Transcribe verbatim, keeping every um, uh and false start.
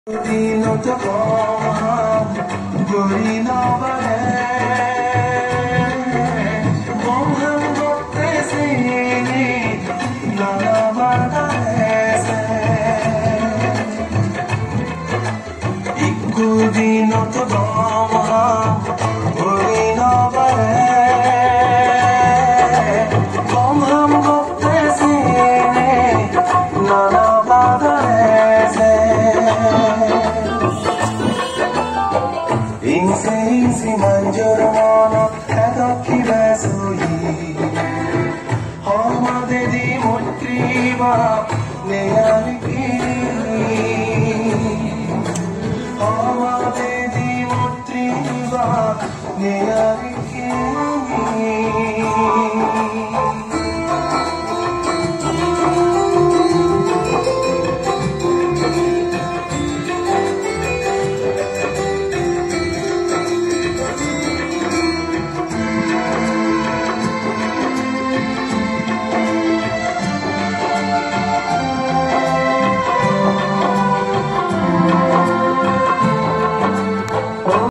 दिनों तो गोरी ना बने वो हम वक्त से गाना बाता है एक दिनों तो